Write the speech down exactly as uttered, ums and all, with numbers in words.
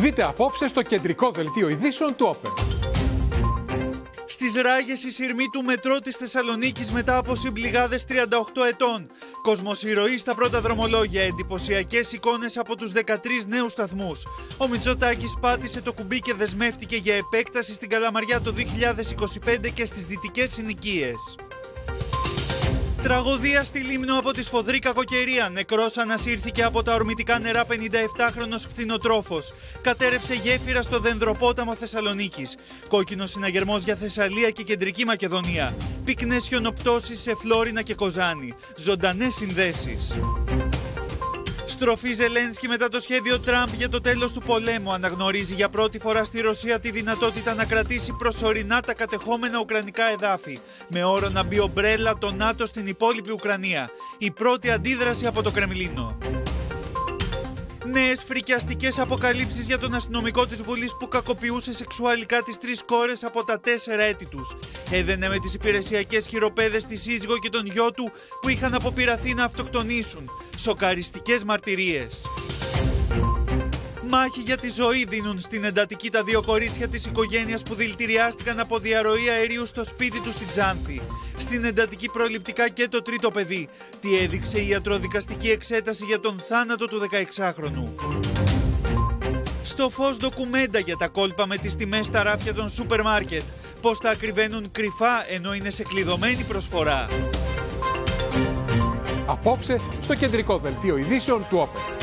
Δείτε απόψε στο κεντρικό δελτίο ειδήσεων του Όπεν. Στις ράγες η σειρμή του μετρό της Θεσσαλονίκης μετά από συμπληγάδες τριάντα οκτώ ετών. Κοσμοσυρωή στα πρώτα δρομολόγια, εντυπωσιακές εικόνες από τους δεκατρείς νέους σταθμούς. Ο Μητσοτάκης πάτησε το κουμπί και δεσμεύτηκε για επέκταση στην Καλαμαριά το δύο χιλιάδες είκοσι πέντε και στις δυτικές συνοικίες. Τραγωδία στη Λίμνο από τη σφοδρή κακοκαιρία. Νεκρός ανασύρθηκε από τα ορμητικά νερά πενηνταεφτάχρονος κτηνοτρόφος. Κατέρευσε γέφυρα στο Δενδροπόταμο Θεσσαλονίκης. Κόκκινος συναγερμός για Θεσσαλία και Κεντρική Μακεδονία. Πυκνές χιονοπτώσεις σε Φλόρινα και Κοζάνη. Ζωντανές συνδέσεις. Στροφή Ζελένσκι μετά το σχέδιο Τραμπ για το τέλος του πολέμου. Αναγνωρίζει για πρώτη φορά στη Ρωσία τη δυνατότητα να κρατήσει προσωρινά τα κατεχόμενα ουκρανικά εδάφη. Με όρο να μπει ομπρέλα το ΝΑΤΟ στην υπόλοιπη Ουκρανία. Η πρώτη αντίδραση από το Κρεμλίνο. Νέες φρικιαστικές αποκαλύψεις για τον αστυνομικό της Βουλής που κακοποιούσε σεξουαλικά τις τρεις κόρες από τα τέσσερα έτη τους. Έδαινε με τις υπηρεσιακές χειροπέδες τη σύζυγο και τον γιο του που είχαν αποπειραθεί να αυτοκτονήσουν. Σοκαριστικές μαρτυρίες. Μάχη για τη ζωή δίνουν στην εντατική τα δύο κορίτσια της οικογένειας που δηλητηριάστηκαν από διαρροή αερίου στο σπίτι τους στην Ξάνθη. Στην εντατική προληπτικά και το τρίτο παιδί. Τι έδειξε η ιατροδικαστική εξέταση για τον θάνατο του δεκαεξάχρονου. Στο φως ντοκουμέντα για τα κόλπα με τις τιμές στα ράφια των σούπερ μάρκετ. Πώς τα ακριβένουν κρυφά ενώ είναι σε κλειδωμένη προσφορά. Απόψε στο κεντρικό δελτίο ειδήσεων του Όπεν.